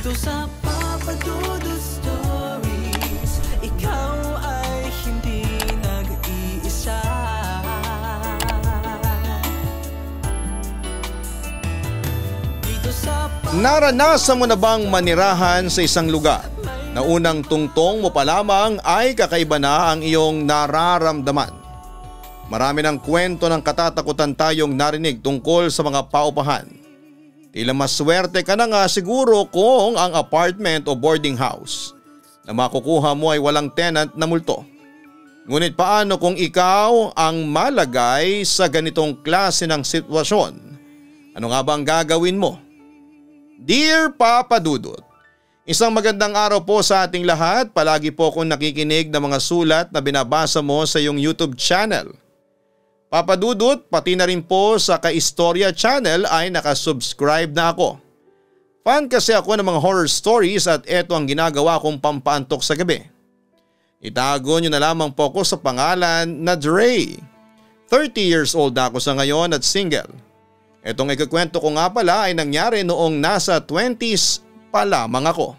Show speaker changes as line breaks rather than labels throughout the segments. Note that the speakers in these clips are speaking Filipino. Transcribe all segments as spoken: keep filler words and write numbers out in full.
Dito sa Papa Dudut Stories, ikaw ay hindi nag-iisa. Dito sa Papa
Naranasan mo na bang manirahan sa isang lugar na unang tungtong mo pa lamang ay kakaiba na ang iyong nararamdaman? Marami ng kwento ng katatakutan tayong narinig tungkol sa mga paupahan. Tila maswerte ka na nga siguro kung ang apartment o boarding house na makukuha mo ay walang tenant na multo. Ngunit paano kung ikaw ang malagay sa ganitong klase ng sitwasyon? Ano nga ba ang gagawin mo? Dear Papa Dudut, isang magandang araw po sa ating lahat. Palagi po akong nakikinig ng mga sulat na binabasa mo sa iyong YouTube channel. Papa Dudut, pati na rin po sa Kaistorya channel ay nakasubscribe na ako. Fan kasi ako ng mga horror stories at eto ang ginagawa kong pampaantok sa gabi. Itago nyo na lamang po ako sa pangalan na Dre. thirty years old na ako sa ngayon at single. Etong ikukwento ko nga pala ay nangyari noong nasa twenties pa lamang ako.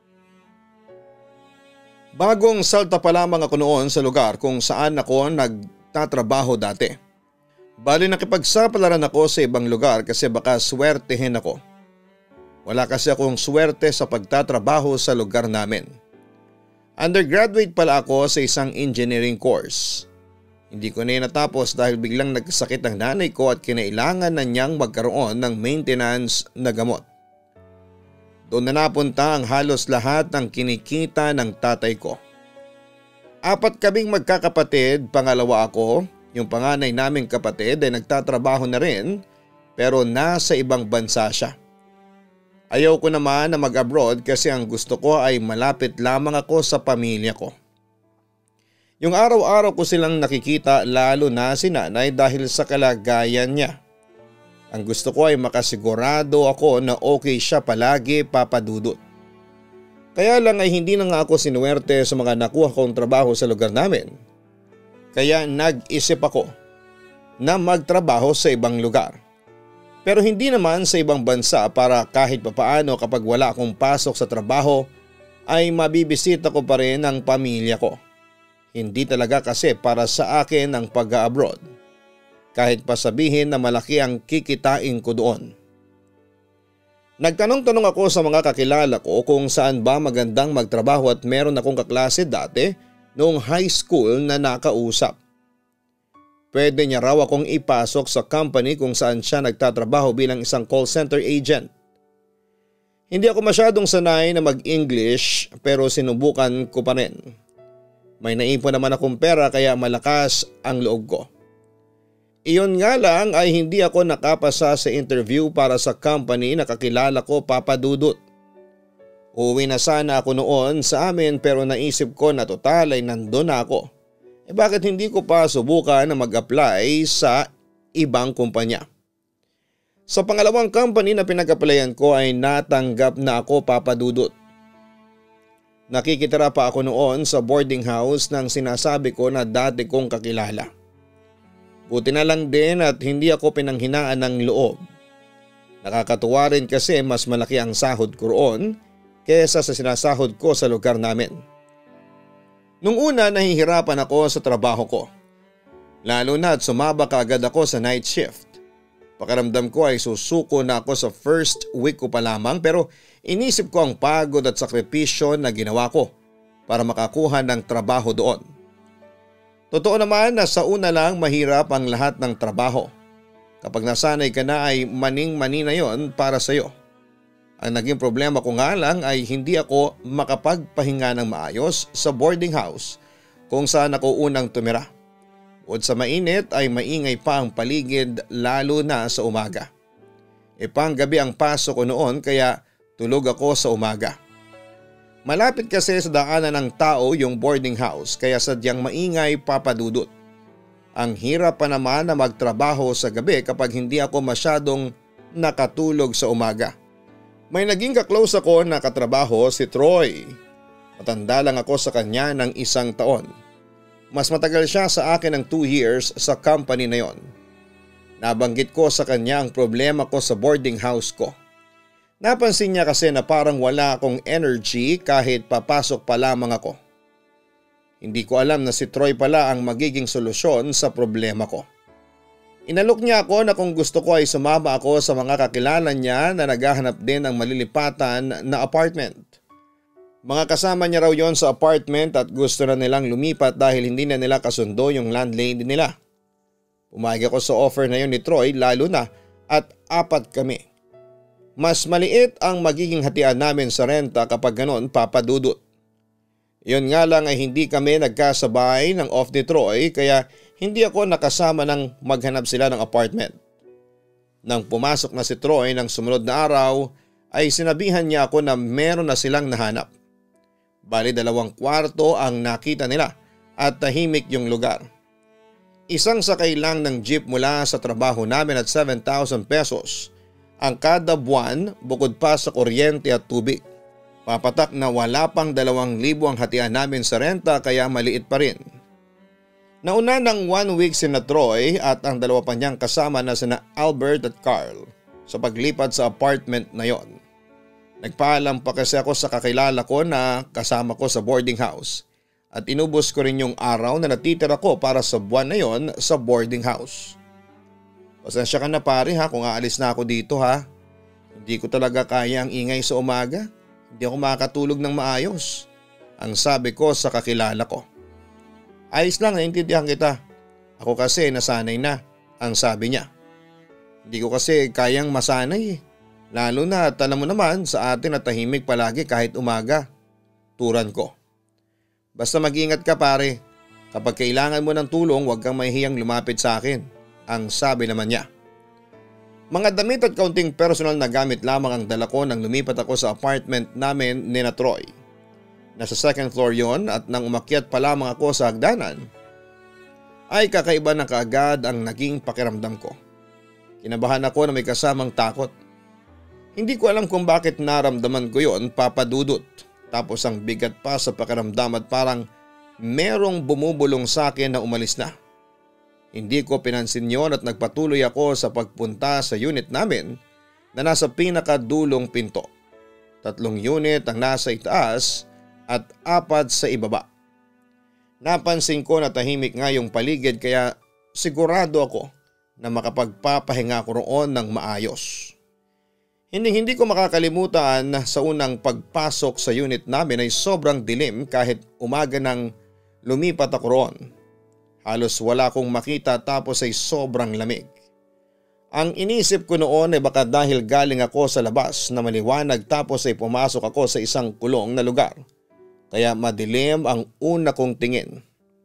Bagong salta pa lamang ako noon sa lugar kung saan ako nagtatrabaho dati. Bali nakipagsapalaran ako sa ibang lugar kasi baka swertehin ako. Wala kasi akong swerte sa pagtatrabaho sa lugar namin. Undergraduate pala ako sa isang engineering course. Hindi ko na natapos dahil biglang nagkasakit ang nanay ko at kinailangan na niyang magkaroon ng maintenance na gamot. Doon na napunta ang halos lahat ng kinikita ng tatay ko. Apat kaming magkakapatid, pangalawa ako, yung panganay naming kapatid ay nagtatrabaho na rin pero nasa ibang bansa siya. Ayaw ko naman na mag-abroad kasi ang gusto ko ay malapit lamang ako sa pamilya ko. Yung araw-araw ko silang nakikita lalo na si nanay dahil sa kalagayan niya. Ang gusto ko ay makasigurado ako na okay siya palagi, Papa Dudut. Kaya lang ay hindi na nga ako sinuwerte sa mga nakuha kong trabaho sa lugar namin. Kaya nag-isip ako na magtrabaho sa ibang lugar. Pero hindi naman sa ibang bansa para kahit papaano kapag wala akong pasok sa trabaho ay mabibisita ko pa rin ang pamilya ko. Hindi talaga kasi para sa akin ang pag-abroad. Kahit pa sabihin na malaki ang kikitain ko doon. Nagtanong-tanong ako sa mga kakilala ko kung saan ba magandang magtrabaho at meron akong kaklase dati noong high school na nakausap. Pwede niya raw akong ipasok sa company kung saan siya nagtatrabaho bilang isang call center agent. Hindi ako masyadong sanay na mag-English pero sinubukan ko pa rin. May naipon naman akong pera kaya malakas ang loob ko. Iyon nga lang ay hindi ako nakapasa sa interview para sa company na kakilala ko, Papa Dudut. Uwi na sana ako noon sa amin pero naisip ko na total ay nandun na ako. Eh bakit hindi ko pa subukan na mag-apply sa ibang kumpanya? Sa pangalawang company na pinag-applyan ko ay natanggap na ako, Papa Dudut. Nakikitira pa ako noon sa boarding house ng sinasabi ko na dati kong kakilala. Buti na lang din at hindi ako pinanghinaan ng loob. Nakakatuwa rin kasi mas malaki ang sahod ko roon kesa sa sinasahod ko sa lugar namin. Nung una nahihirapan ako sa trabaho ko. Lalo na at sumaba kaagad ako sa night shift. Pakiramdam ko ay susuko na ako sa first week ko pa lamang pero inisip ko ang pagod at sakripisyo na ginawa ko para makakuha ng trabaho doon. Totoo naman na sa una lang mahirap ang lahat ng trabaho. Kapag nasanay ka na ay maning-mani na yon para sa iyo. Ang naging problema ko nga lang ay hindi ako makapagpahinga ng maayos sa boarding house kung saan ako unang tumira. Bukod sa mainit ay maingay pa ang paligid lalo na sa umaga. E panggabi ang pasok ko noon kaya tulog ako sa umaga. Malapit kasi sa daanan ng tao yung boarding house kaya sadyang maingay, Papa Dudut. Ang hirap pa naman na magtrabaho sa gabi kapag hindi ako masyadong nakatulog sa umaga. May naging kaklose ako na katrabaho si Troy. Matanda lang ako sa kanya ng isang taon. Mas matagal siya sa akin ng two years sa company na yon. Nabanggit ko sa kanya ang problema ko sa boarding house ko. Napansin niya kasi na parang wala akong energy kahit papasok pa lamang ako. Hindi ko alam na si Troy pala ang magiging solusyon sa problema ko. Inalok niya ako na kung gusto ko ay sumama ako sa mga kakilala niya na naghahanap din ng malilipatan na apartment. Mga kasama niya raw yon sa apartment at gusto na nilang lumipat dahil hindi na nila kasundo yung landlady nila. Pumayag ako sa offer na yon ni Troy lalo na at apat kami. Mas maliit ang magiging hatian namin sa renta kapag ganon, Papa Dudut. Yun nga lang ay hindi kami nagkasabay ng off ni Troy kaya hindi ako nakasama ng maghanap sila ng apartment. Nang pumasok na si Troy ng sumunod na araw ay sinabihan niya ako na meron na silang nahanap. Bali dalawang kwarto ang nakita nila at tahimik yung lugar. Isang sakay lang ng jeep mula sa trabaho namin at seven thousand pesos ang kada buwan bukod pa sa kuryente at tubig. Papatak na wala pang dalawang libo ang hatian namin sa renta kaya maliit pa rin. Nauna ng one week sina Troy at ang dalawa pa niyang kasama na sina Albert at Carl sa paglipat sa apartment na yon. Nagpaalam pa kasi ako sa kakilala ko na kasama ko sa boarding house at inubos ko rin yung araw na natitira ko para sa buwan na yon sa boarding house. Pasensya ka na pare ha kung aalis na ako dito ha. Hindi ko talaga kaya ang ingay sa umaga. Hindi ako makakatulog ng maayos. Ang sabi ko sa kakilala ko. Ayos lang, naintindihan kita. Ako kasi nasanay na, ang sabi niya. Hindi ko kasi kayang masanay eh. Lalo na at alam mo naman sa atin na tahimik palagi kahit umaga. Turan ko. Basta mag-ingat ka pare. Kapag kailangan mo ng tulong huwag kang mahihiyang lumapit sa akin. Ang sabi naman niya. Mga damit at kaunting personal na gamit lamang ang dala ko nang lumipat ako sa apartment namin ni na Troy. Nasa second floor yon at nang umakyat pa lamang ako sa hagdanan ay kakaiba na kaagad ang naging pakiramdam ko. Kinabahan ako na may kasamang takot. Hindi ko alam kung bakit naramdaman ko yon, Papa Dudut. Tapos ang bigat pa sa pakiramdam at parang merong bumubulong sa akin na umalis na. Hindi ko pinansin yon at nagpatuloy ako sa pagpunta sa unit namin na nasa pinakadulong pinto. Tatlong unit ang nasa itaas at apat sa ibaba. Napansin ko na tahimik nga yung paligid kaya sigurado ako na makapagpapahinga ko roon ng maayos. Hindi hindi ko makakalimutan na sa unang pagpasok sa unit namin ay sobrang dilim kahit umaga nang lumipat ako roon. Halos wala akong makita tapos ay sobrang lamig. Ang inisip ko noon ay baka dahil galing ako sa labas na maliwanag tapos ay pumasok ako sa isang kulong na lugar. Kaya madilim ang una kong tingin.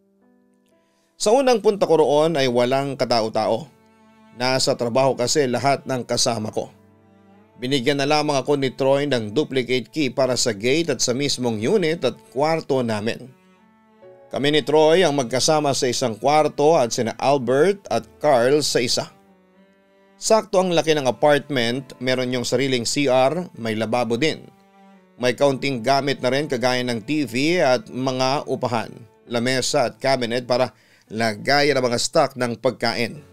Sa unang punta ko roon ay walang katao-tao. Nasa trabaho kasi lahat ng kasama ko. Binigyan na lamang ako ni Troy ng duplicate key para sa gate at sa mismong unit at kwarto namin. Kami ni Troy ang magkasama sa isang kwarto at sina Albert at Carl sa isa. Sakto ang laki ng apartment, meron yung sariling C R, may lababo din. May kaunting gamit na rin kagaya ng T V at mga upahan, lamesa at cabinet para lagayan ng mga stock ng pagkain.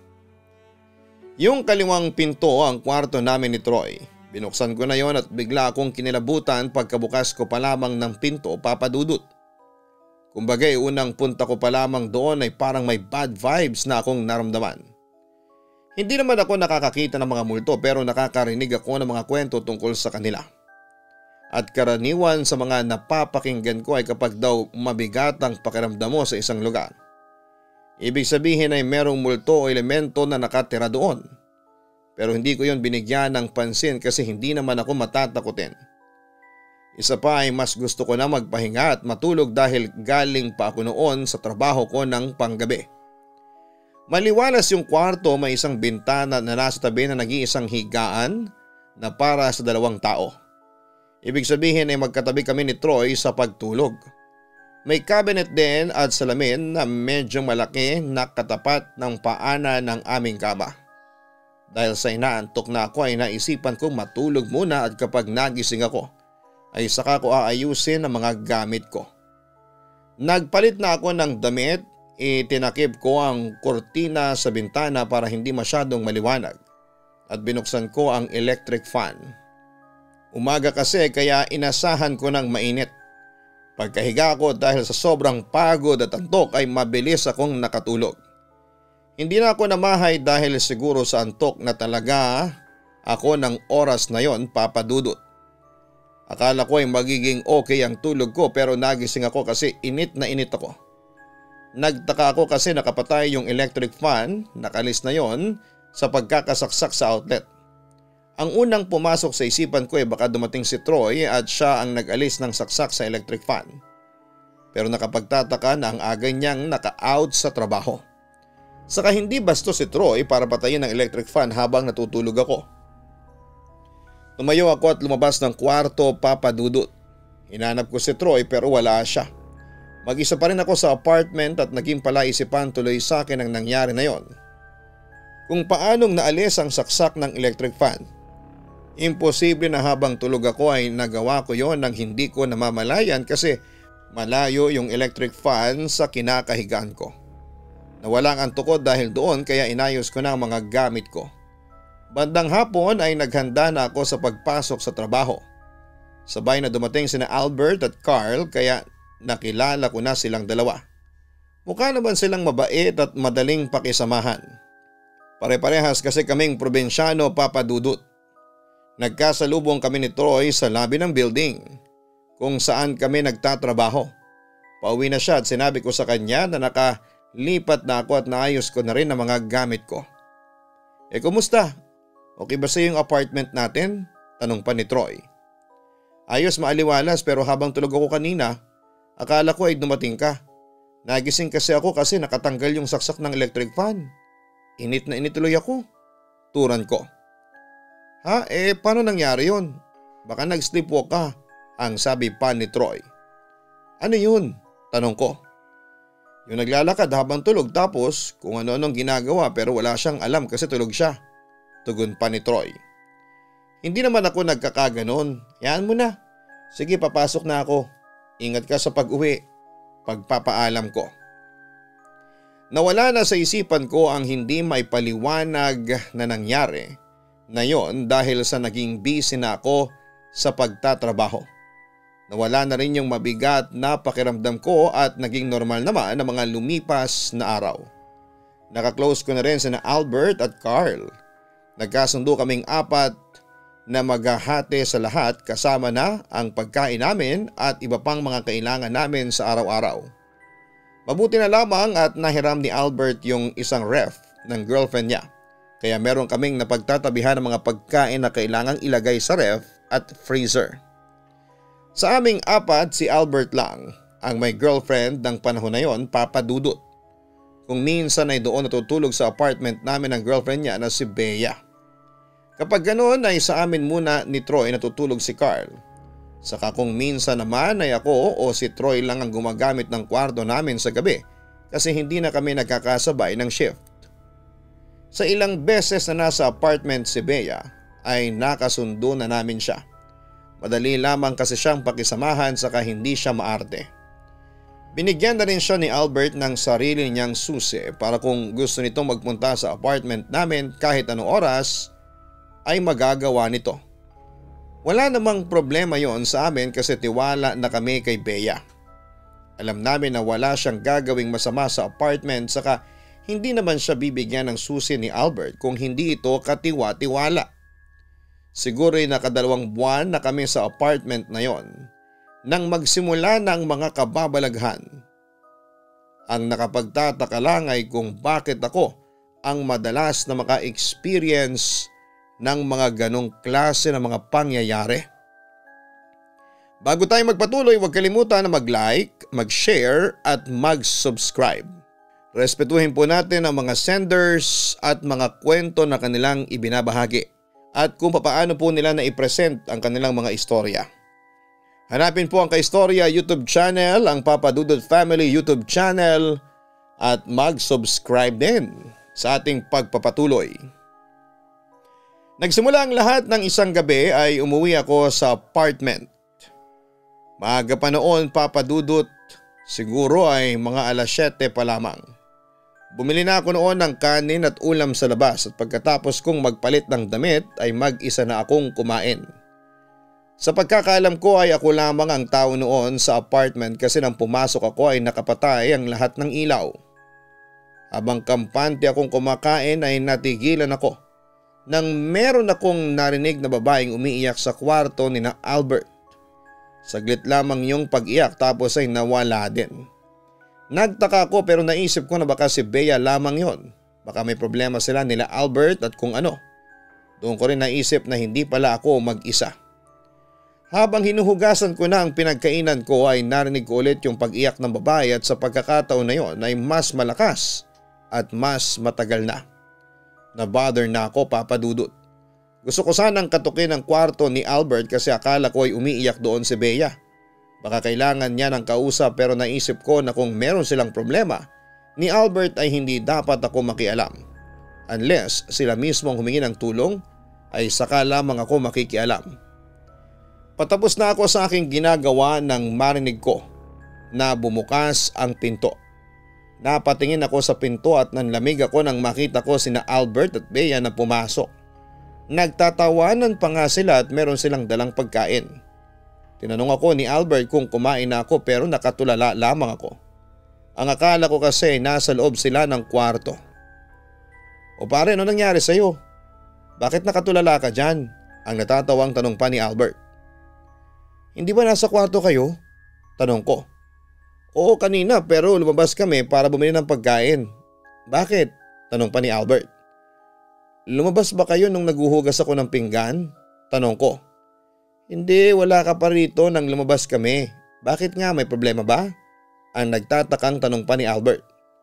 Yung kaliwang pinto ang kwarto namin ni Troy. Binuksan ko na yon at bigla akong kinilabutan pagkabukas ko pa lamang ng pinto, Papa Dudut. Kumbagay unang punta ko pa lamang doon ay parang may bad vibes na akong naramdaman. Hindi naman ako nakakakita ng mga multo pero nakakarinig ako ng mga kwento tungkol sa kanila. At karaniwan sa mga napapakinggan ko ay kapag daw mabigat ang pakiramdam mo sa isang lugar. Ibig sabihin ay merong multo o elemento na nakatira doon. Pero hindi ko yon binigyan ng pansin kasi hindi naman ako matatakutin. Isa pa ay mas gusto ko na magpahinga at matulog dahil galing pa ako noon sa trabaho ko ng panggabi. Maliwalas yung kwarto, may isang bintana na nasa tabi na nag-iisang higaan na para sa dalawang tao. Ibig sabihin ay magkatabi kami ni Troy sa pagtulog. May cabinet din at salamin na medyo malaki na katapat ng paana ng aming kama. Dahil sa inaantok na ako ay naisipan kong matulog muna at kapag nagising ako ay saka ko aayusin ang mga gamit ko. Nagpalit na ako ng damit, itinakip ko ang kortina sa bintana para hindi masyadong maliwanag at binuksan ko ang electric fan. Umaga kasi kaya inasahan ko ng mainit. Pagkahiga ko dahil sa sobrang pagod at antok ay mabilis akong nakatulog. Hindi na ako namahay dahil siguro sa antok na talaga ako ng oras na yon, Papa Dudut. Akala ko ay magiging okay ang tulog ko pero nagising ako kasi init na init ako. Nagtaka ako kasi nakapatay yung electric fan, nakalis na yon sa pagkakasaksak sa outlet. Ang unang pumasok sa isipan ko ay baka dumating si Troy at siya ang nag-alis ng saksak sa electric fan. Pero nakapagtataka na ang aga niyang naka-out sa trabaho. Saka hindi basto si Troy para patayin ang electric fan habang natutulog ako. Tumayo ako at lumabas ng kwarto, Papa Dudut. Hinanap ko si Troy pero wala siya. Mag-isa pa rin ako sa apartment at naging palaisipan tuloy sa akin ang nangyari na yon. Kung paanong naalis ang saksak ng electric fan. Imposible na habang tulog ako ay nagawa ko yon nang hindi ko namamalayan kasi malayo yung electric fan sa kinakahigaan ko. Nawala ang antok ko dahil doon kaya inayos ko na ang mga gamit ko. Bandang hapon ay naghanda na ako sa pagpasok sa trabaho. Sabay na dumating sina Albert at Carl kaya nakilala ko na silang dalawa. Mukha naman silang mabait at madaling pakisamahan. Pare-parehas kasi kaming probinsyano, Papa Dudut. Nagkasalubong kami ni Troy sa lobby ng building kung saan kami nagtatrabaho. Pauwi na siya at sinabi ko sa kanya na nakalipat na ako at naayos ko na rin ang mga gamit ko. Eh kumusta? Okay ba sa yung apartment natin? Tanong pa ni Troy. Ayos, maaliwalas pero habang tulog ako kanina, akala ko ay dumating ka. Nagising kasi ako kasi nakatanggal yung saksak ng electric fan. Init na init tuloy ako. Turan ko. Ha? Eh paano nangyari yun? Baka nag-sleepwalk ka, ang sabi pa ni Troy. Ano yun? Tanong ko. Yung naglalakad habang tulog tapos kung ano-anong ginagawa pero wala siyang alam kasi tulog siya. Tugon pa ni Troy. Hindi naman ako nagkakaganon. Yan mo na. Sige, papasok na ako. Ingat ka sa pag-uwi. Pagpapaalam ko. Nawala na sa isipan ko ang hindi may paliwanag na nangyari na yon dahil sa naging busy na ako sa pagtatrabaho. Nawala na rin yung mabigat na pakiramdam ko at naging normal naman ang mga lumipas na araw. Nakaklose ko na rin sina Albert at Carl. Nagkasundo kaming apat na maghahati sa lahat kasama na ang pagkain namin at iba pang mga kailangan namin sa araw-araw. Mabuti na lamang at nahiram ni Albert yung isang ref ng girlfriend niya. Kaya meron kaming napagtatabihan ng mga pagkain na kailangang ilagay sa ref at freezer. Sa aming apat, si Albert lang ang may girlfriend ng panahon na yon, Papa Dudut. Kung minsan ay doon natutulog sa apartment namin ang girlfriend niya na si Bea. Kapag ganoon ay sa amin muna ni Troy natutulog si Carl. Saka kung minsan naman ay ako o si Troy lang ang gumagamit ng kwarto namin sa gabi kasi hindi na kami nagkakasabay ng shift. Sa ilang beses na nasa apartment si Bea ay nakasundo na namin siya. Madali lamang kasi siyang pakisamahan saka hindi siya maarte. Binigyan na rin siya ni Albert ng sarili niyang susi para kung gusto nitong magpunta sa apartment namin kahit anong oras ay magagawa nito. Wala namang problema yon sa amin kasi tiwala na kami kay Bea. Alam namin na wala siyang gagawing masama sa apartment saka hindi naman siya bibigyan ng susi ni Albert kung hindi ito katiwa-tiwala. Siguro'y nakadalawang buwan na kami sa apartment na yon nang magsimula ng mga kababalaghan. Ang nakapagtataka lang ay kung bakit ako ang madalas na maka-experience ng mga ganong klase ng mga pangyayari. Bago tayo magpatuloy, huwag kalimutan na mag-like, mag-share at mag-subscribe. Respetuhin po natin ang mga senders at mga kwento na kanilang ibinabahagi at kung papaano po nila na i-present ang kanilang mga istorya. Hanapin po ang Kaistorya YouTube channel, ang Papa Dudut Family YouTube channel at mag-subscribe din sa ating pagpapatuloy. Nagsimula ang lahat ng isang gabi ay umuwi ako sa apartment. Maaga pa noon, Papa Dudut, siguro ay mga alas siyete pa lamang. Bumili na ako noon ng kanin at ulam sa labas at pagkatapos kong magpalit ng damit ay mag-isa na akong kumain. Sa pagkakaalam ko ay ako lamang ang tao noon sa apartment kasi nang pumasok ako ay nakapatay ang lahat ng ilaw. Habang kampante akong kumakain ay natigilan ako nang meron akong narinig na babaeng umiiyak sa kwarto ni na Albert. Saglit lamang yung pag-iyak tapos ay nawala din. Nagtaka ako pero naisip ko na baka si Bea lamang yon. Baka may problema sila nila Albert at kung ano. Doon ko rin naisip na hindi pala ako mag-isa. Habang hinuhugasan ko na ang pinagkainan ko ay narinig ko ulit yung pag-iyak ng babae at sa pagkakataon na yon ay mas malakas at mas matagal na. Nabother na ako, Papa Dudut. Gusto ko sanang katukin ang kwarto ni Albert kasi akala ko ay umiiyak doon si Bea. Baka kailangan niya ng kausap pero naisip ko na kung meron silang problema ni Albert ay hindi dapat ako makialam. Unless sila mismo ang humingi ng tulong ay saka lamang ako makikialam. Patapos na ako sa aking ginagawa nang marinig ko na bumukas ang pinto. Napatingin ako sa pinto at nanlamig ako nang makita ko sina Albert at Bea na pumasok. Nagtatawanan pa nga sila at meron silang dalang pagkain. Tinanong ako ni Albert kung kumain na ako pero nakatulala lamang ako. Ang akala ko kasi nasa loob sila ng kwarto. O pare, ano nangyari sa'yo? Bakit nakatulala ka dyan? Ang natatawang tanong pa ni Albert. Hindi ba nasa kwarto kayo? Tanong ko. Oo kanina pero lumabas kami para bumili ng pagkain. Bakit? Tanong pa ni Albert. Lumabas ba kayo nung naguhugas ako ng pinggan? Tanong ko. Hindi, wala ka pa rito nang lumabas kami. Bakit nga, may problema ba? Ang nagtatakang tanong pa ni Albert.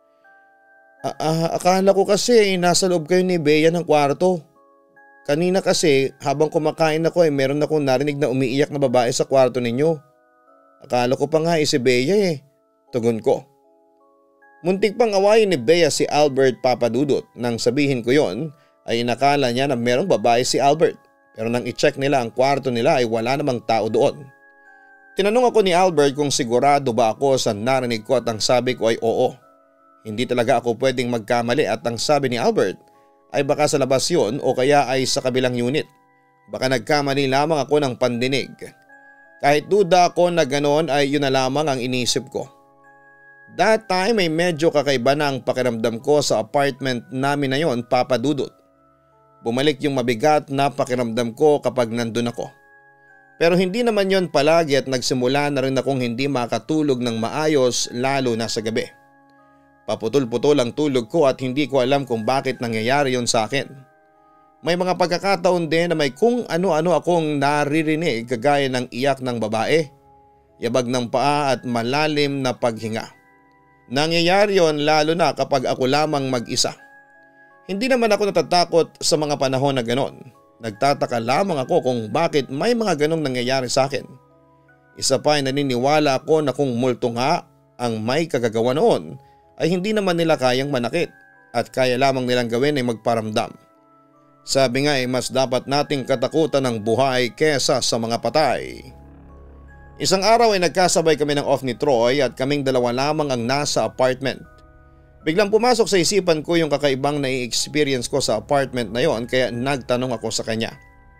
A- a- akala ko kasi nasa loob kayo ni Bea ng kwarto. Kanina kasi habang kumakain ako ay meron akong narinig na umiiyak na babae sa kwarto ninyo. Akala ko pa nga eh si Bea eh. Tugon ko. Muntik pang awayin ni Bea si Albert, Papa Dudut. Nang sabihin ko yon ay inakala niya na merong babae si Albert. Pero nang i-check nila ang kwarto nila ay wala namang tao doon. Tinanong ako ni Albert kung sigurado ba ako sa narinig ko at ang sabi ko ay oo. Hindi talaga ako pwedeng magkamali at ang sabi ni Albert ay baka sa labas yun o kaya ay sa kabilang unit. Baka nagkamali lamang ako ng pandinig. Kahit duda ako na ganon ay yun na lamang ang inisip ko. That time ay medyo kakaiba na ang pakiramdam ko sa apartment namin na yon, Papa Dudut. Bumalik yung mabigat na pakiramdam ko kapag nandun ako. Pero hindi naman yon palagi at nagsimula na rin akong hindi makatulog ng maayos lalo na sa gabi. Paputol-putol ang tulog ko at hindi ko alam kung bakit nangyayari yon sa akin. May mga pagkakataon din na may kung ano-ano akong naririnig kagaya ng iyak ng babae, yabag ng paa at malalim na paghinga. Nangyayari yon lalo na kapag ako lamang mag-isa. Hindi naman ako natatakot sa mga panahon na ganon. Nagtataka lamang ako kung bakit may mga ganong nangyayari sa akin. Isa pa ay naniniwala ako na kung multo nga ang may kagagawa noon ay hindi naman nila kayang manakit at kaya lamang nilang gawin ay magparamdam. Sabi nga ay mas dapat nating katakutan ng buhay kesa sa mga patay. Isang araw ay nagkasabay kami ng off ni Troy at kaming dalawa lamang ang nasa apartment. Biglang pumasok sa isipan ko yung kakaibang nai-experience ko sa apartment na yon kaya nagtanong ako sa kanya.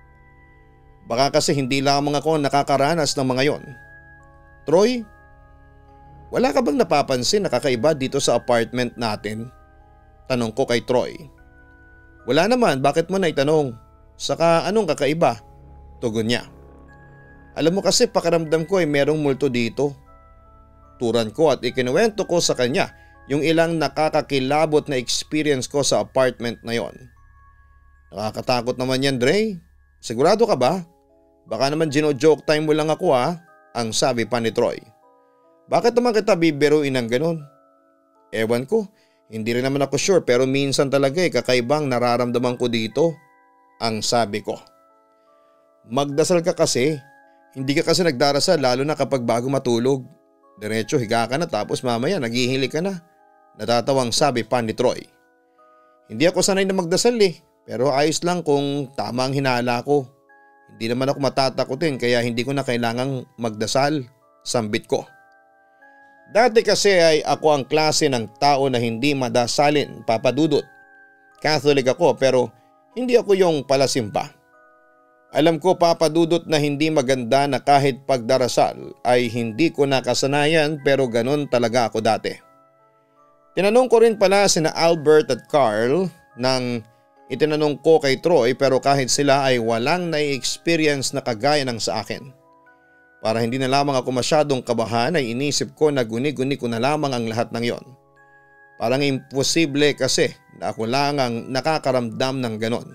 Baka kasi hindi lamang ako nakakaranas ng mga yon. Troy, wala ka bang napapansin na kakaiba dito sa apartment natin? Tanong ko kay Troy. Wala naman, bakit mo na itanong? Saka anong kakaiba? Tugon niya. Alam mo kasi pakiramdam ko ay merong multo dito. Turan ko at ikinuwento ko sa kanya yung ilang nakakakilabot na experience ko sa apartment na yon. Nakakatakot naman yan, Dre. Sigurado ka ba? Baka naman gino-joke time mo lang ako ha, ang sabi pa ni Troy. Bakit naman kita bibiruin ng ganun? Ewan ko, hindi rin naman ako sure pero minsan talaga eh kakaibang nararamdaman ko dito, ang sabi ko. Magdasal ka kasi, hindi ka kasi nagdarasal lalo na kapag bago matulog. Diretso higa ka na tapos mamaya naghihili ka na. Natatawang sabi pa ni Troy. Hindi ako sanay na magdasal eh, pero ayos lang kung tama ang hinala ko. Hindi naman ako matatakutin kaya hindi ko na kailangang magdasal, sambit ko. Dati kasi ay ako ang klase ng tao na hindi madasalin, Papa Dudut. Catholic ako pero hindi ako yung palasimba. Alam ko papadudot na hindi maganda na kahit pagdarasal ay hindi ko nakasanayan pero ganun talaga ako dati. Tinanong ko rin pala sina Albert at Carl nang itinanong ko kay Troy pero kahit sila ay walang nai-experience na kagaya ng sa akin. Para hindi na lamang ako masyadong kabahan ay inisip ko na guni-guni ko na lamang ang lahat ng yon. Parang imposible kasi na ako lang ang nakakaramdam ng ganon.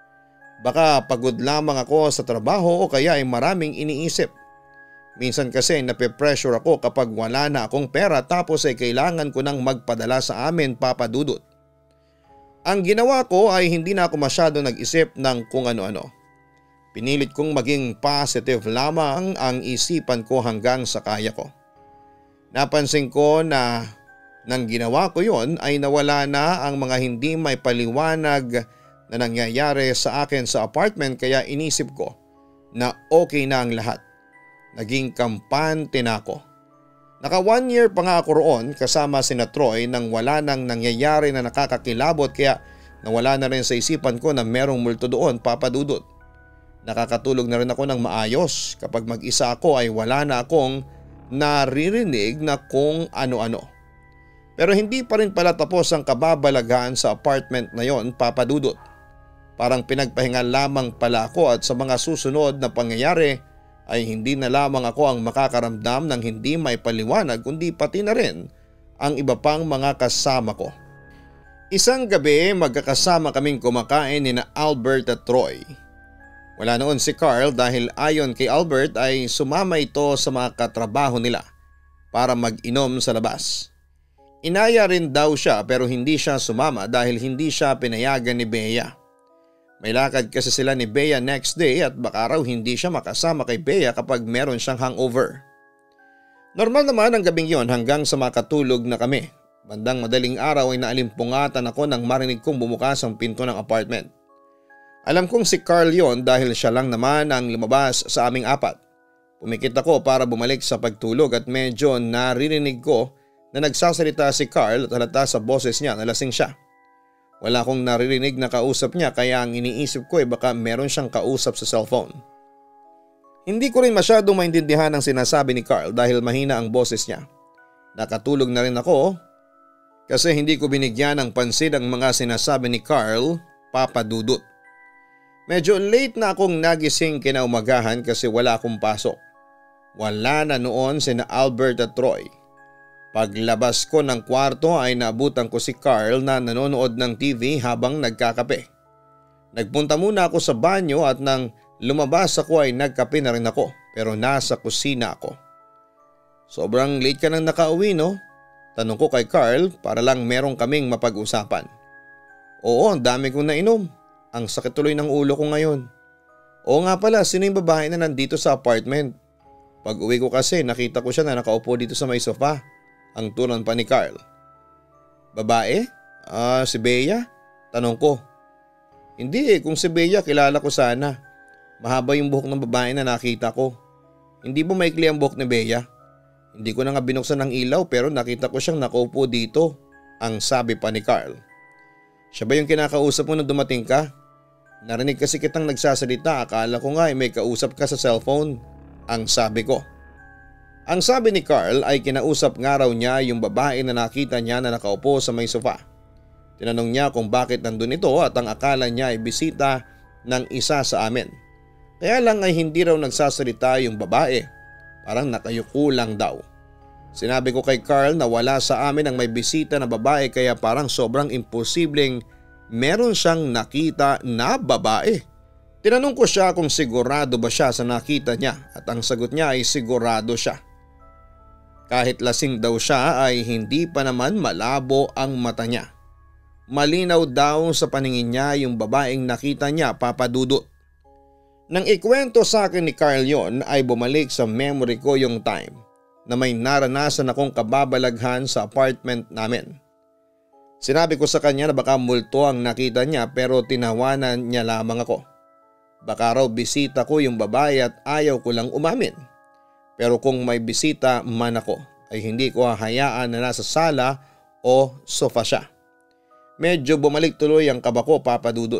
Baka pagod lamang ako sa trabaho o kaya ay maraming iniisip. Minsan kasi nape-pressure ako kapag wala na akong pera tapos ay kailangan ko nang magpadala sa amin papadudot. Ang ginawa ko ay hindi na ako masyado nag-isip ng kung ano-ano. Pinilit kong maging positive lamang ang isipan ko hanggang sa kaya ko. Napansin ko na nang ginawa ko yon ay nawala na ang mga hindi may paliwanag na nangyayari sa akin sa apartment kaya inisip ko na okay na ang lahat. Naging kampante na ako. Naka one year pa nga ako roon kasama sina Troy nang wala nang nangyayari na nakakakilabot kaya nawala na rin sa isipan ko na merong multo doon papadudot. Nakakatulog na rin ako ng maayos kapag mag-isa ako ay wala na akong naririnig na kung ano-ano. Pero hindi pa rin pala tapos ang kababalaghan sa apartment na yon papadudot. Parang pinagpahinga lamang pala ako at sa mga susunod na pangyayari ay hindi na lamang ako ang makakaramdam ng hindi may paliwanag kundi pati na rin ang iba pang mga kasama ko. Isang gabi magkakasama kaming kumakain ni na Albert at Troy. Wala noon si Carl dahil ayon kay Albert ay sumama ito sa mga katrabaho nila para mag-inom sa labas. Inaya rin daw siya pero hindi siya sumama dahil hindi siya pinayagan ni Bea. May lakad kasi sila ni Bea next day at baka raw hindi siya makasama kay Bea kapag meron siyang hangover. Normal naman ang gabing yon hanggang sa makatulog na kami. Bandang madaling araw ay naalimpungatan ako nang marinig kong bumukas ang pinto ng apartment. Alam kong si Carl yon dahil siya lang naman ang lumabas sa aming apat. Pumikit ako para bumalik sa pagtulog at medyo naririnig ko na nagsasalita si Carl at halata sa boses niya na lasing siya. Wala akong naririnig na kausap niya kaya ang iniisip ko ay baka meron siyang kausap sa cellphone. Hindi ko rin masyadong maintindihan ang sinasabi ni Carl dahil mahina ang boses niya. Nakatulog na rin ako kasi hindi ko binigyan ng pansin ang mga sinasabi ni Carl papadudot. Medyo late na akong nagising kinaumagahan kasi wala akong pasok. Wala na noon sina Albert at Troy. Paglabas ko ng kwarto ay naabutan ko si Carl na nanonood ng T V habang nagkakape. Nagpunta muna ako sa banyo at nang lumabas ako ay nagkape na rin ako pero nasa kusina ako. Sobrang late ka nang nakauwi no? Tanong ko kay Carl para lang merong kaming mapag-usapan. Oo, ang dami kong nainom. Ang sakit tuloy ng ulo ko ngayon. Oo nga pala, sino yung babae na nandito sa apartment? Pag uwi ko kasi nakita ko siya na nakaupo dito sa may sofa. Ang turon pa ni Carl. Babae? Ah, si Bea? Tanong ko. Hindi eh, kung si Bea kilala ko sana. Mahaba yung buhok ng babae na nakita ko. Hindi ba maikli ang buhok ni Bea? Hindi ko na nga binuksan ng ilaw pero nakita ko siyang nakaupo dito. Ang sabi pa ni Carl. Siya ba yung kinakausap mo nung dumating ka? Narinig kasi kitang nagsasalita, akala ko nga ay may kausap ka sa cellphone. Ang sabi ko. Ang sabi ni Carl ay kinausap nga raw niya yung babae na nakita niya na nakaupo sa may sofa. Tinanong niya kung bakit nandun ito at ang akala niya ay bisita ng isa sa amin. Kaya lang ay hindi raw nagsasalita yung babae. Parang nakayuko lang daw. Sinabi ko kay Carl na wala sa amin ang may bisita na babae kaya parang sobrang imposibleng meron siyang nakita na babae. Tinanong ko siya kung sigurado ba siya sa nakita niya at ang sagot niya ay sigurado siya. Kahit lasing daw siya ay hindi pa naman malabo ang mata niya. Malinaw daw sa paningin niya yung babaeng nakita niya papadudot. Nang ikwento sa akin ni Carl yon ay bumalik sa memory ko yung time na may naranasan akong kababalaghan sa apartment namin. Sinabi ko sa kanya na baka multo ang nakita niya pero tinawanan niya lamang ako. Baka raw bisita ko yung babae at ayaw ko lang umamin. Pero kung may bisita man ako ay hindi ko hahayaan na nasa sala o sofa siya. Medyo bumalik tuloy ang kaba ko papadudot.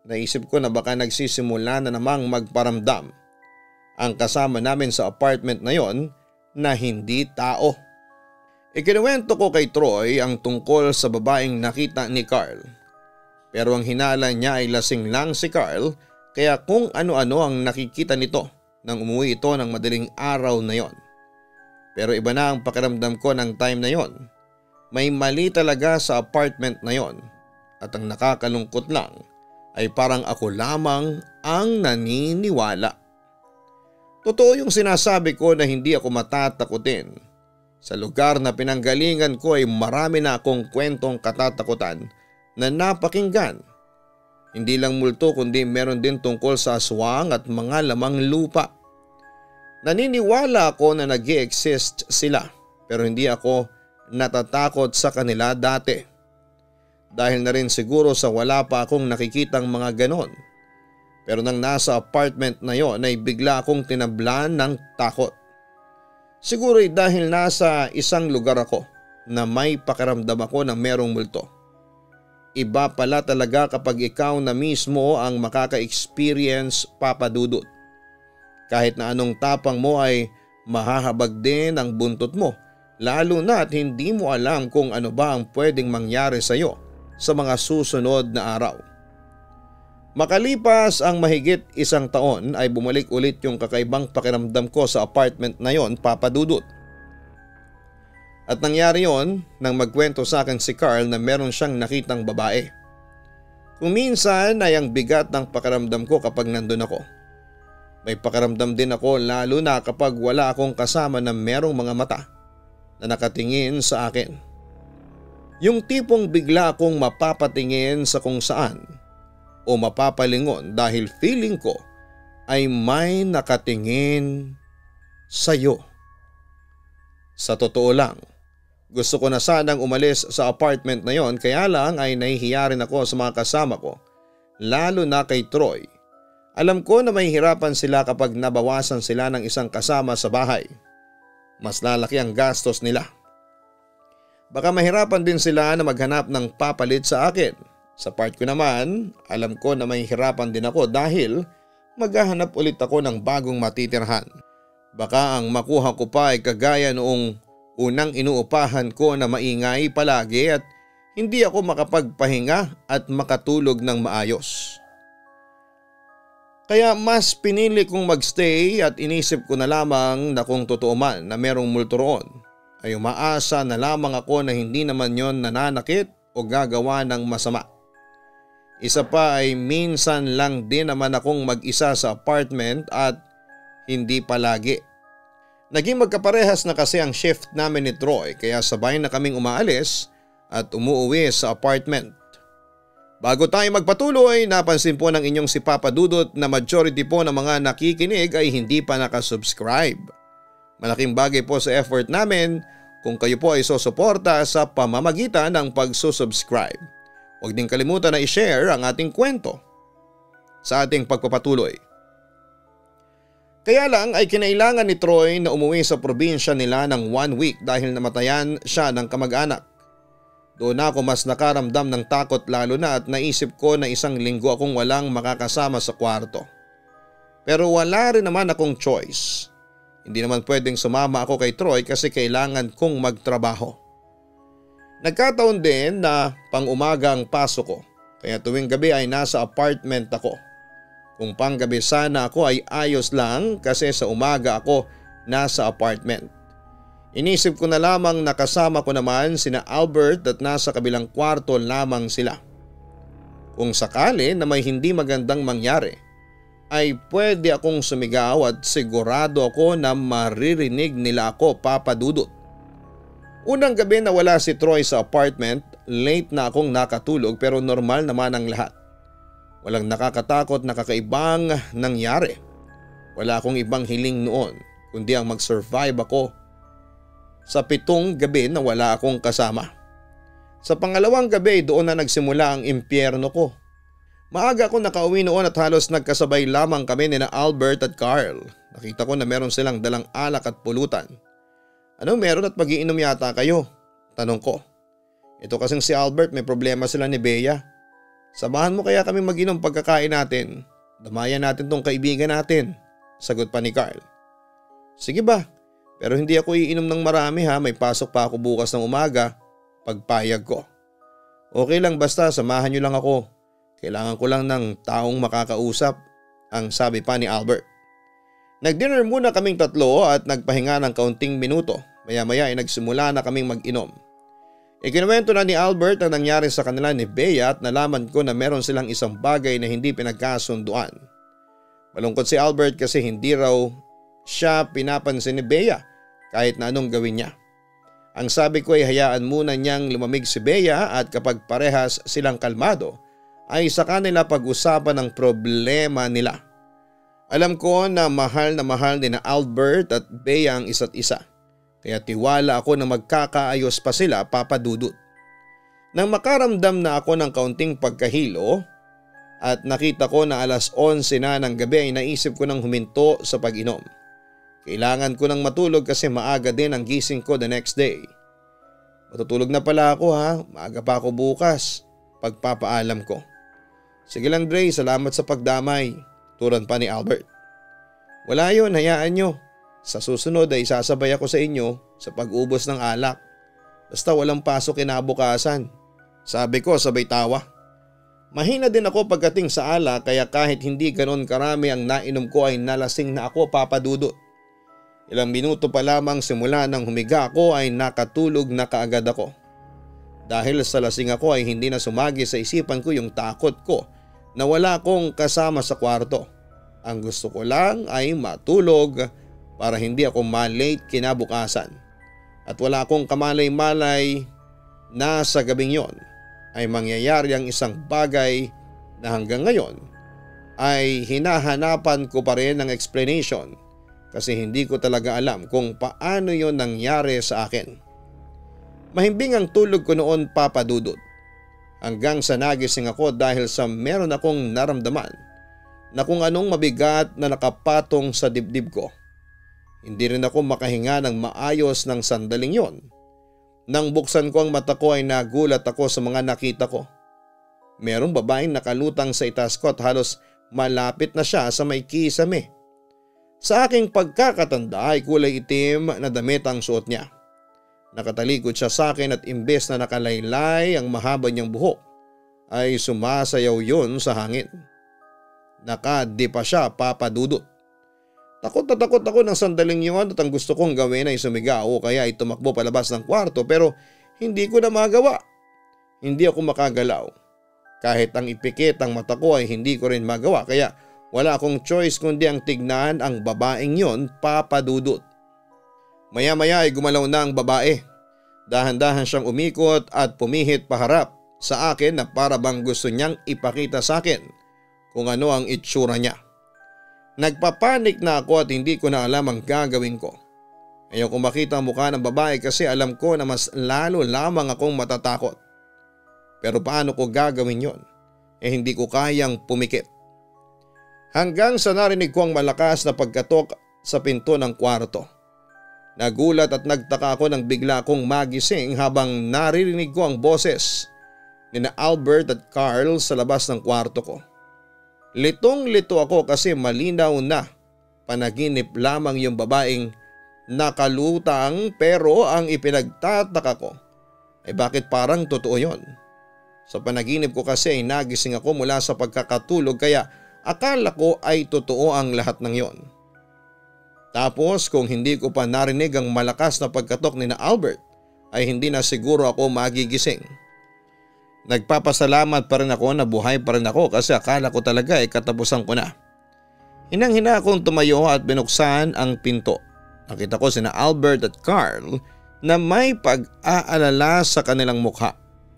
Naisip ko na baka nagsisimula na namang magparamdam ang kasama namin sa apartment na yon na hindi tao. Ikinuwento ko kay Troy ang tungkol sa babaeng nakita ni Carl. Pero ang hinala niya ay lasing lang si Carl kaya kung ano-ano ang nakikita nito nang umuwi ito ng madaling araw na yon. Pero iba na ang pakiramdam ko ng time na yon. May mali talaga sa apartment na yon at ang nakakalungkot lang ay parang ako lamang ang naniniwala. Totoo yung sinasabi ko na hindi ako matatakutin. Sa lugar na pinanggalingan ko ay marami na akong kwentong katatakutan na napakinggan. Hindi lang multo kundi meron din tungkol sa aswang at mga lamang lupa. Naniniwala ako na nag-i-exist sila pero hindi ako natatakot sa kanila dati. Dahil na rin siguro sa wala pa akong nakikitang mga ganon. Pero nang nasa apartment na yon ay bigla akong tinablan ng takot. Siguro ay dahil nasa isang lugar ako na may pakiramdam ako na merong multo. Iba pala talaga kapag ikaw na mismo ang makaka-experience, Papa Dudut. Kahit na anong tapang mo ay mahahabag din ang buntot mo, lalo na at hindi mo alam kung ano ba ang pwedeng mangyari sa iyo sa mga susunod na araw. Makalipas ang mahigit isang taon ay bumalik ulit yung kakaibang pakiramdam ko sa apartment na yon, Papa Dudut. At nangyari yon nang magkwento sa akin si Carl na meron siyang nakitang babae. Kung minsan ay ang bigat ng pakiramdam ko kapag nandun ako. May pakiramdam din ako lalo na kapag wala akong kasama na merong mga mata na nakatingin sa akin. Yung tipong bigla akong mapapatingin sa kung saan o mapapalingon dahil feeling ko ay may nakatingin sa'yo. Sa totoo lang, gusto ko na sanang umalis sa apartment na yon kaya lang ay nahihiya rin ako sa mga kasama ko, lalo na kay Troy. Alam ko na may hirapan sila kapag nabawasan sila ng isang kasama sa bahay. Mas lalaki ang gastos nila. Baka mahirapan din sila na maghanap ng papalit sa akin. Sa part ko naman, alam ko na may hirapan din ako dahil maghahanap ulit ako ng bagong matitirhan. Baka ang makuha ko pa ay kagaya noong unang inuupahan ko na maingay palagi at hindi ako makapagpahinga at makatulog ng maayos. Kaya mas pinili kong magstay at inisip ko na lamang na kung totoo man na merong multo roon ay umaasa na lamang ako na hindi naman yon nananakit o gagawa ng masama. Isa pa ay minsan lang din naman akong mag-isa sa apartment at hindi palagi. Naging magkaparehas na kasi ang shift namin ni Troy kaya sabay na kaming umaalis at umuwi sa apartment. Bago tayo magpatuloy, napansin po ng inyong si Papa Dudut na majority po ng mga nakikinig ay hindi pa nakasubscribe. Malaking bagay po sa effort namin kung kayo po ay susuporta sa pamamagitan ng pagsusubscribe. Huwag din kalimutan na i-share ang ating kwento sa ating pagpapatuloy. Kaya lang ay kinailangan ni Troy na umuwi sa probinsya nila ng one week dahil namatayan siya ng kamag-anak. Doon ako mas nakaramdam ng takot lalo na at naisip ko na isang linggo akong walang makakasama sa kwarto. Pero wala rin naman akong choice. Hindi naman pwedeng sumama ako kay Troy kasi kailangan kong magtrabaho. Nagkataon din na pang-umaga ang pasok ko kaya tuwing gabi ay nasa apartment ako. Kung panggabi sana ako ay ayos lang kasi sa umaga ako nasa apartment. Inisip ko na lamang nakasama ko naman sina Albert at nasa kabilang kwarto lamang sila. Kung sakali na may hindi magandang mangyari ay pwede akong sumigaw at sigurado ako na maririnig nila ako, Papa Dudut. Unang gabi na wala si Troy sa apartment, late na akong nakatulog pero normal naman ang lahat. Walang nakakatakot na kakaibang nangyari. Wala akong ibang hiling noon kundi ang mag-survive ako sa pitong gabi na wala akong kasama. Sa pangalawang gabi doon na nagsimula ang impyerno ko. Maaga ako nakauwi noon at halos nagkasabay lamang kami ni na Albert at Carl. Nakita ko na meron silang dalang alak at pulutan. Anong meron at pag-iinom yata kayo? Tanong ko. Ito kasing si Albert may problema sila ni Bea. Samahan mo kaya kami mag-inom pagkakain natin. Damayan natin tong kaibigan natin, sagot pa ni Carl. Sige ba, pero hindi ako iinom ng marami ha, may pasok pa ako bukas ng umaga, pagpayag ko. Okay lang basta samahan niyo lang ako, kailangan ko lang ng taong makakausap, ang sabi pa ni Albert. Nag-dinner muna kaming tatlo at nagpahinga ng kaunting minuto, maya maya ay nagsimula na kaming mag-inom. Ikinuwento na ni Albert ang nangyari sa kanila ni Bea at nalaman ko na meron silang isang bagay na hindi pinagkasunduan. Malungkot si Albert kasi hindi raw siya pinapansin ni Bea kahit na anong gawin niya. Ang sabi ko ay hayaan muna niyang lumamig si Bea at kapag parehas silang kalmado ay sa kanila pag-usapan ng problema nila. Alam ko na mahal na mahal ni na Albert at Bea ang isa't isa. Kaya tiwala ako na magkakaayos pa sila, Papa Dudut. Nang makaramdam na ako ng kaunting pagkahilo at nakita ko na alas onse na ng gabi ay naisip ko nang huminto sa pag-inom. Kailangan ko nang matulog kasi maaga din ang gising ko the next day. Matutulog na pala ako ha, maaga pa ako bukas, pagpapaalam ko. Sige lang Dre, salamat sa pagdamay, turan pa ni Albert. Wala yun, hayaan nyo. Sa susunod ay sasabay ako sa inyo sa pag-ubos ng alak. Basta walang pasok kinabukasan, sabi ko sabay tawa. Mahina din ako pagdating sa alak kaya kahit hindi ganon karami ang nainom ko ay nalasing na ako, Papa Dudut. Ilang minuto pa lamang simula nang humiga ako ay nakatulog na kaagad ako. Dahil sa lasing ako ay hindi na sumagi sa isipan ko yung takot ko na wala akong kasama sa kwarto. Ang gusto ko lang ay matulog para hindi ako ma-late kinabukasan. At wala akong kamalay-malay na sa gabing yon ay mangyayari ang isang bagay na hanggang ngayon ay hinahanapan ko pa rin ng explanation kasi hindi ko talaga alam kung paano yon nangyari sa akin. Mahimbing ang tulog ko noon, Papa Dudut. Hanggang sa nagising ako dahil sa meron akong naramdaman na kung anong mabigat na nakapatong sa dibdib ko. Hindi rin ako makahinga ng maayos ng sandaling yon. Nang buksan ko ang mata ko ay nagulat ako sa mga nakita ko. Merong babaeng nakalutang sa itaas ko at halos malapit na siya sa may kisame. Sa aking pagkakatanda ay kulay itim na damit ang suot niya. Nakatalikod siya sa akin at imbes na nakalaylay ang mahaba niyang buhok ay sumasayaw yun sa hangin. Nakadi pa siya, Papa Dudut. Takot na takot ako ng sandaling yun at ang gusto kong gawin ay sumigaw o kaya ay tumakbo palabas ng kwarto pero hindi ko na magawa. Hindi ako makagalaw. Kahit ang ipikit ang mata ko ay hindi ko rin magawa kaya wala akong choice kundi ang tignan ang babaeng yon, Papa Dudut. Maya maya ay gumalaw na ang babae. Dahan-dahan siyang umikot at pumihit paharap sa akin na para bang gusto niyang ipakita sa akin kung ano ang itsura niya. Nagpapanik na ako at hindi ko na alam ang gagawin ko. Ayaw ko makita ang mukha ng babae kasi alam ko na mas lalo lamang akong matatakot. Pero paano ko gagawin yon? Eh hindi ko kayang pumikit. Hanggang sa narinig ko ang malakas na pagkatok sa pinto ng kwarto. Nagulat at nagtaka ako nang bigla akong magising habang naririnig ko ang boses ni na Albert at Carl sa labas ng kwarto ko. Litong-lito ako kasi malinaw na panaginip lamang yung babaeng nakalutang pero ang ipinagtataka ko ay bakit parang totoo yon. Sa panaginip ko kasi ay nagising ako mula sa pagkakatulog kaya akala ko ay totoo ang lahat ng yon. Tapos kung hindi ko pa narinig ang malakas na pagkatok ni na Albert ay hindi na siguro ako magigising. Nagpapasalamat pa rin ako na buhay pa rin ako kasi akala ko talaga ay katapusan ko na. Hinang-hina akong tumayo at binuksan ang pinto. Nakita ko sina Albert at Carl na may pag-aalala sa kanilang mukha.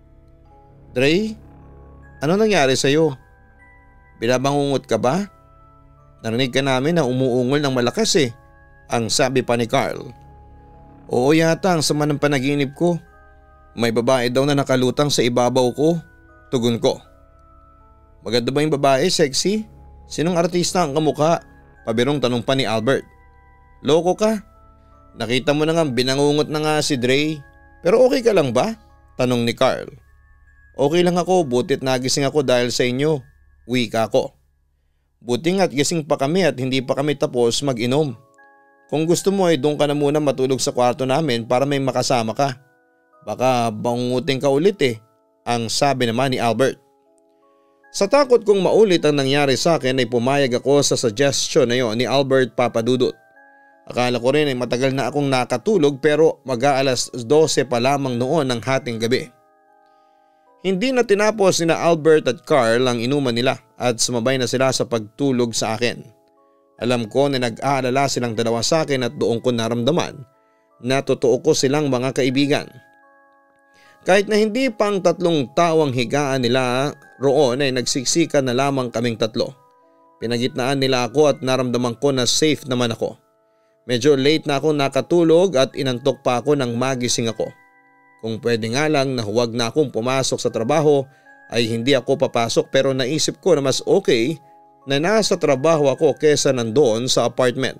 Dre, ano nangyari sa'yo? Binabangungot ka ba? Narinig ka namin na umuungol ng malakas eh, ang sabi pa ni Carl. Oo yata ang sama ng panaginip ko. May babae daw na nakalutang sa ibabaw ko, tugon ko. Maganda ba yung babae, sexy? Sinong artista ang kamukha? Pabirong tanong pa ni Albert. Loko ka? Nakita mo na nga binangungot na nga si Dre. Pero okay ka lang ba? Tanong ni Carl. Okay lang ako, butit nagising ako dahil sa inyo. Wika ko. Buti nga't gising pa kami at hindi pa kami tapos mag-inom. Kung gusto mo ay doon ka na muna matulog sa kwarto namin para may makasama ka. Baka bangungutin ka ulit eh, ang sabi naman ni Albert. Sa takot kong maulit ang nangyari sa akin ay pumayag ako sa suggestion na yon ni Albert Papadudut. Akala ko rin ay matagal na akong nakatulog pero mag-aalas dose pa lamang noon ng hating gabi. Hindi na tinapos ni na Albert at Carl ang inuman nila at sumabay na sila sa pagtulog sa akin. Alam ko na nag-aalala silang dalawa sa akin at doon ko naramdaman na totoo ko silang mga kaibigan. Kahit na hindi pang tatlong tawang higaan nila roon ay nagsiksikan na lamang kaming tatlo. Pinagitnaan nila ako at naramdaman ko na safe naman ako. Medyo late na ako nakatulog at inantok pa ako nang magising ako. Kung pwede nga lang na huwag na akong pumasok sa trabaho ay hindi ako papasok pero naisip ko na mas okay na nasa trabaho ako kesa nandoon sa apartment.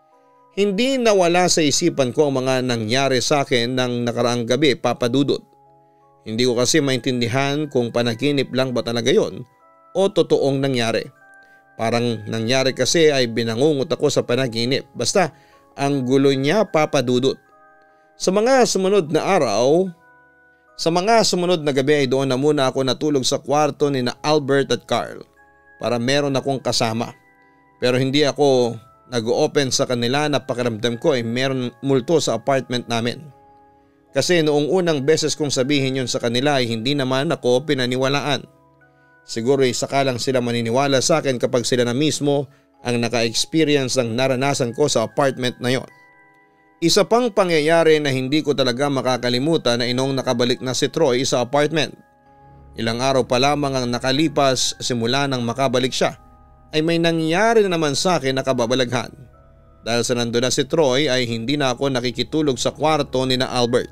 Hindi nawala sa isipan ko ang mga nangyari sa akin ng nakaraang gabi, Papadudut. Hindi ko kasi maintindihan kung panaginip lang ba talaga yon o totoong nangyari. Parang nangyari kasi ay binangungot ako sa panaginip. Basta ang gulo niya, Papadudut. Sa mga sumunod na araw, sa mga sumunod na gabi ay doon na muna ako natulog sa kwarto ni na Albert at Carl para meron akong kasama. Pero hindi ako nag-open sa kanila na pakiramdam ko ay meron multo sa apartment namin. Kasi noong unang beses kong sabihin yun sa kanila ay hindi naman ako pinaniwalaan. Siguro ay saka lang sila maniniwala sa akin kapag sila na mismo ang naka-experience ng naranasan ko sa apartment na yon. Isa pang pangyayari na hindi ko talaga makakalimutan na inong nakabalik na si Troy sa apartment. Ilang araw pa lamang ang nakalipas simula nang makabalik siya ay may nangyari na naman sa akin na kababalaghan. Dahil sa nandun na si Troy ay hindi na ako nakikitulog sa kwarto ni na Albert.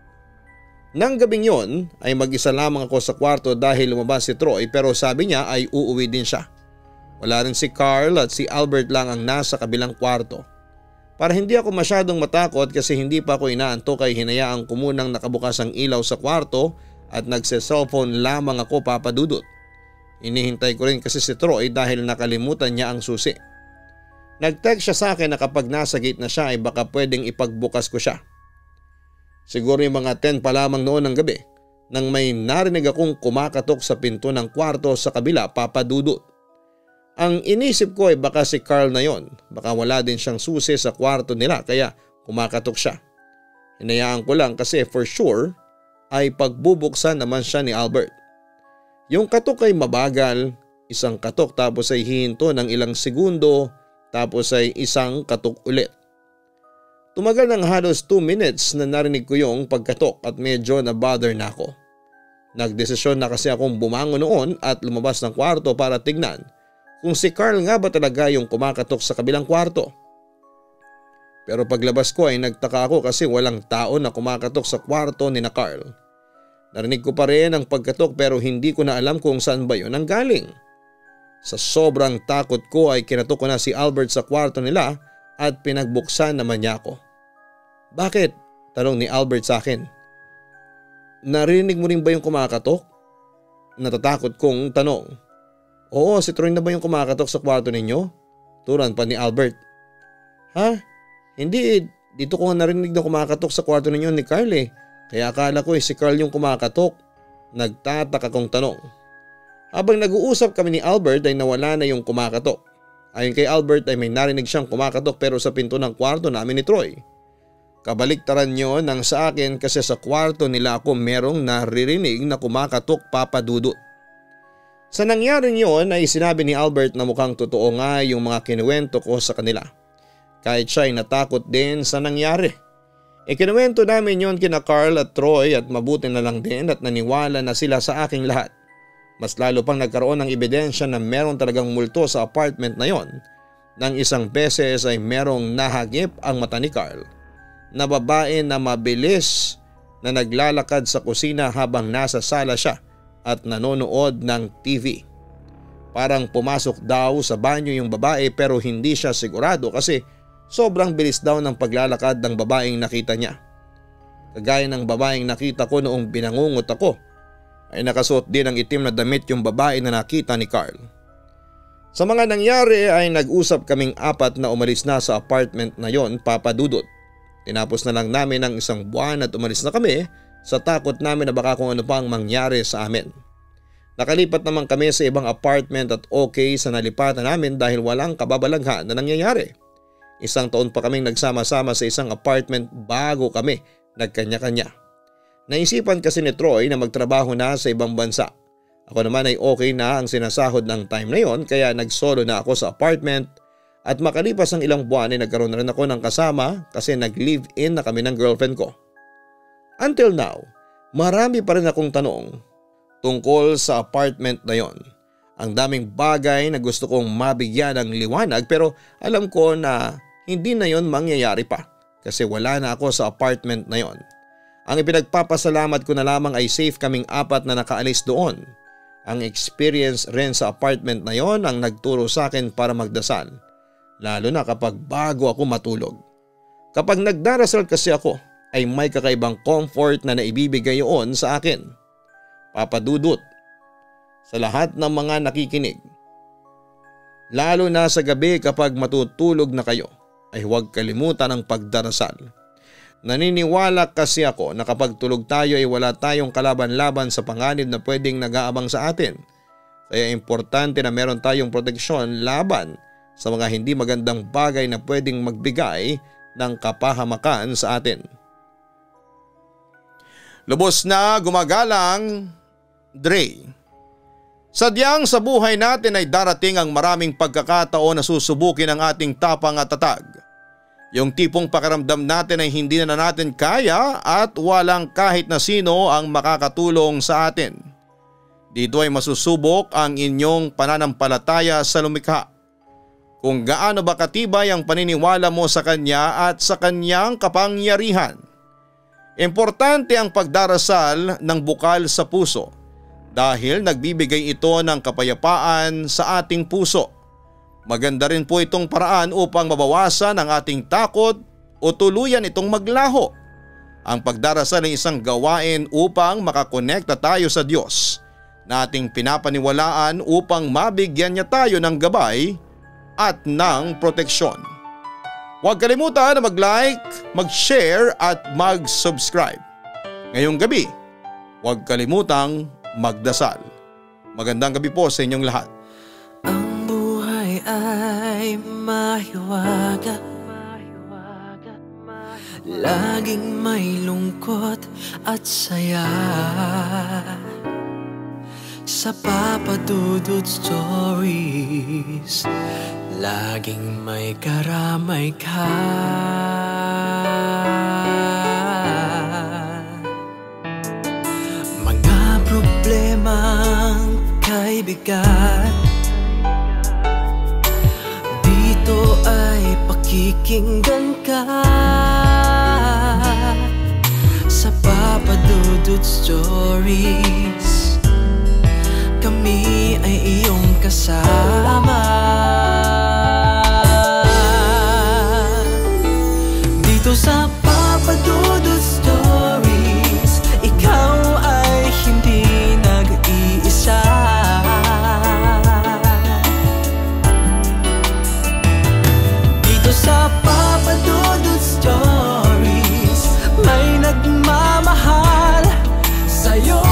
Nang gabing yon ay mag-isa lamang ako sa kwarto dahil lumabas si Troy pero sabi niya ay uuwi din siya. Wala rin si Carl at si Albert lang ang nasa kabilang kwarto. Para hindi ako masyadong matakot kasi hindi pa ako inaantok ay hinayaan ko munang nakabukas ang ilaw sa kwarto at nagse-cellphone lamang ako, Papadudut. Inihintay ko rin kasi si Troy dahil nakalimutan niya ang susi. Nag-text siya sa akin na kapag nasa gate na siya ay baka pwedeng ipagbukas ko siya. Siguro yung mga ten pa lamang noon ng gabi nang may narinig akong kumakatok sa pinto ng kwarto sa kabila, Papadudut. Ang inisip ko ay baka si Carl na yon, baka wala din siyang susi sa kwarto nila kaya kumakatok siya. Hinayaan ko lang kasi for sure ay pagbubuksan naman siya ni Albert. Yung katok ay mabagal, isang katok tapos ay hihinto ng ilang segundo tapos ay isang katok ulit. Tumagal ng halos two minutes na narinig ko yung pagkatok at medyo na-bother na ako. Nagdesisyon na kasi akong bumangon noon at lumabas ng kwarto para tignan kung si Carl nga ba talaga yung kumakatok sa kabilang kwarto. Pero paglabas ko ay nagtaka ako kasi walang tao na kumakatok sa kwarto ni na Carl. Narinig ko pa rin ang pagkatok pero hindi ko na alam kung saan ba yun ang galing. Sa sobrang takot ko ay kinatok ko na si Albert sa kwarto nila at pinagbuksan naman niya ako. Bakit? Tanong ni Albert sa akin. Narinig mo rin ba yung kumakatok? Natatakot kong tanong. Oo, si Troy na ba yung kumakatok sa kwarto ninyo? Turan pa ni Albert. Ha? Hindi, dito ko narinig na kumakatok sa kwarto ninyo ni Carl eh. Kaya akala ko eh si Carl yung kumakatok. Nagtataka kong tanong. Habang nag-uusap kami ni Albert ay nawala na yung kumakatok. Ayon kay Albert ay may narinig siyang kumakatok pero sa pinto ng kwarto namin ni Troy. Kabaliktaran yun nang sa akin kasi sa kwarto nila ako merong naririnig na kumakatok, Papadudut. Sa nangyaring yun ay sinabi ni Albert na mukhang totoo nga yung mga kinuwento ko sa kanila. Kahit siya ay natakot din sa nangyari. Ikinuwento namin yon kina Carl at Troy at mabuti na lang din at naniwala na sila sa aking lahat. Mas lalo pang nagkaroon ng ebidensya na meron talagang multo sa apartment na yon. Nang isang beses ay merong nahagip ang mata ni Carl na babae na mabilis na naglalakad sa kusina habang nasa sala siya at nanonood ng T V. Parang pumasok daw sa banyo yung babae pero hindi siya sigurado kasi sobrang bilis daw ng paglalakad ng babaeng nakita niya. Kagaya ng babaeng nakita ko noong binangungot ako ay nakasuot din ng itim na damit yung babae na nakita ni Carl. Sa mga nangyari ay nag-usap kaming apat na umalis na sa apartment na yon, Papa Dudut. Tinapos na lang namin ang isang buwan at umalis na kami sa takot namin na baka kung ano pang mangyari sa amin. Nakalipat naman kami sa ibang apartment at okay sa nalipatan namin dahil walang kababalaghan na nangyayari. Isang taon pa kaming nagsama-sama sa isang apartment bago kami nagkanya-kanya. Naisipan kasi ni Troy na magtrabaho na sa ibang bansa. Ako naman ay okay na ang sinasahod ng time na yon kaya nagsolo na ako sa apartment at makalipas ang ilang buwan ay nagkaroon na rin ako ng kasama kasi nag-live-in na kami ng girlfriend ko. Until now, marami pa rin akong tanong tungkol sa apartment na yon. Ang daming bagay na gusto kong mabigyan ng liwanag pero alam ko na hindi na yon mangyayari pa kasi wala na ako sa apartment na yon. Ang ipinagpapasalamat ko na lamang ay safe kaming apat na nakaalis doon. Ang experience rin sa apartment na yon ang nagturo sa akin para magdasal, lalo na kapag bago ako matulog. Kapag nagdarasal kasi ako ay may kakaibang comfort na naibibigay yun sa akin. Papa Dudut, sa lahat ng mga nakikinig, lalo na sa gabi kapag matutulog na kayo ay huwag kalimutan ang pagdarasal. Naniniwala kasi ako na kapag tulog tayo ay wala tayong kalaban-laban sa panganib na pwedeng nag-aabang sa atin. Kaya importante na meron tayong proteksyon laban sa mga hindi magandang bagay na pwedeng magbigay ng kapahamakan sa atin. Lubos na gumagalang, Dre. Sadyang sa buhay natin ay darating ang maraming pagkakataon na susubukin ang ating tapang at tatag. Yung tipong pakiramdam natin ay hindi na natin kaya at walang kahit na sino ang makakatulong sa atin. Dito ay masusubok ang inyong pananampalataya sa lumikha. Kung gaano ba katibay ang paniniwala mo sa Kanya at sa Kanyang kapangyarihan. Importante ang pagdarasal ng bukal sa puso dahil nagbibigay ito ng kapayapaan sa ating puso. Maganda rin po itong paraan upang mabawasan ang ating takot o tuluyan itong maglaho. Ang pagdarasal ay isang gawain upang makakonekta tayo sa Diyos na ating pinapaniwalaan upang mabigyan niya tayo ng gabay at ng proteksyon. Huwag kalimutan na mag-like, mag-share at mag-subscribe. Ngayong gabi, huwag kalimutang magdasal. Magandang gabi po sa inyong lahat.
Ay mahiwaga, laging may lungkot at saya. Sa Papa Dudut Stories, laging may karamay ka. Mga problemang kay bigat, ito ay pakikinggan ka. Sa Papa Dudut Stories, kami ay iyong kasama. Dito sa Papa Dudut Stories, ikaw ay hindi nag-iisa. Sa Papa Dudut Stories, may nagmamahal sa'yo.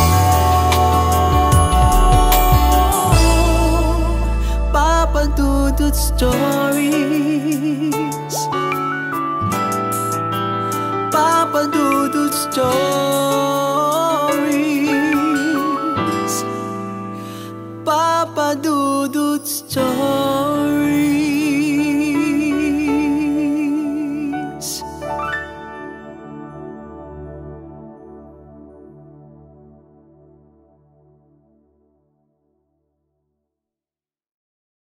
Papa Dudut Stories, Papa Dudut Stories, Papa Dudut Stories.